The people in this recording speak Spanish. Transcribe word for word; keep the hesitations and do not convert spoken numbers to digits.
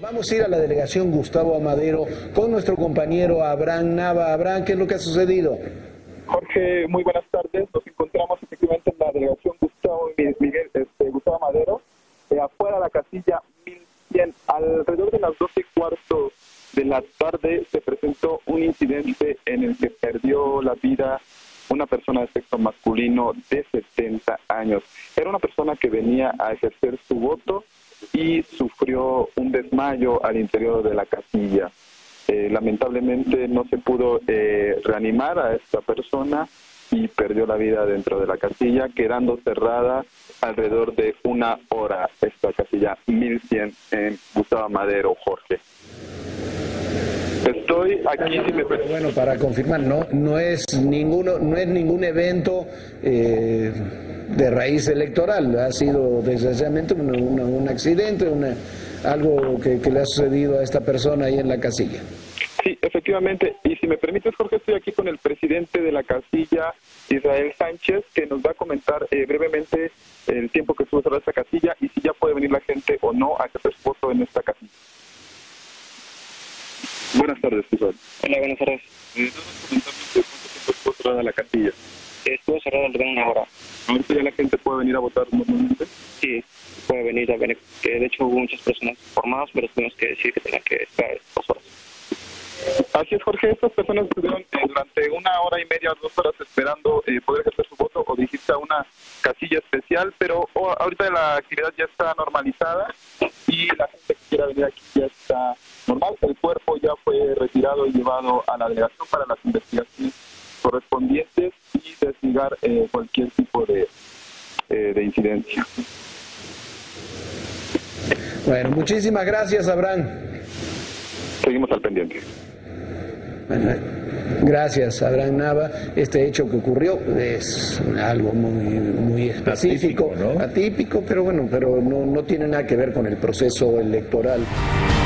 Vamos a ir a la delegación Gustavo Amadero con nuestro compañero Abraham Nava. Abraham, ¿qué es lo que ha sucedido? Jorge, muy buenas tardes. Nos encontramos efectivamente en la delegación Gustavo Miguel, este, Gustavo Amadero, eh, afuera de la casilla mil cien. Alrededor de las doce y cuarto de la tarde se presentó un incidente en el que perdió la vida una persona de sexo masculino de setenta años. Era una persona que venía a ejercer su voto y sufrió un desmayo al interior de la casilla. Eh, lamentablemente no se pudo eh, reanimar a esta persona y perdió la vida dentro de la casilla, quedando cerrada alrededor de una hora esta casilla mil cien en Gustavo Amadero, Jorge. Estoy aquí, si me... Bueno, para confirmar, no no es ninguno no es ningún evento eh, de raíz electoral, ha sido desgraciadamente un, un, un accidente, una, algo que, que le ha sucedido a esta persona ahí en la casilla. Sí, efectivamente, y si me permites, Jorge, estoy aquí con el presidente de la casilla, Israel Sánchez, que nos va a comentar eh, brevemente el tiempo que estuvo cerrada esta casilla y si ya puede venir la gente o no a hacer su voto en esta casilla. Buenas tardes, Israel. Hola, buenas tardes. Eh, ¿Cuánto tiempo estuvo cerrada la casilla? Estuvo cerrada alrededor de una hora. ¿Ahorita ya la gente puede venir a votar normalmente? Sí, puede venir a venir. Que de hecho hubo muchas personas informadas, pero tuvimos que decir que tenían que esperar dos horas. Así es, Jorge. Estas personas estuvieron eh, durante una hora y media, dos horas esperando eh, poder ejercer su voto o dirigirse a una casilla especial, pero oh, ahorita la actividad ya está normalizada y la gente que quiera venir aquí ya está normal. El cuerpo ya fue retirado y llevado a la delegación para las investigaciones correspondientes y desligar eh, cualquier tipo de, eh, de incidencia. Bueno, muchísimas gracias, Abraham. Seguimos al pendiente. Bueno, gracias, Abraham Nava. Este hecho que ocurrió es algo muy muy específico, atípico, ¿no? atípico, pero bueno, pero no, no tiene nada que ver con el proceso electoral.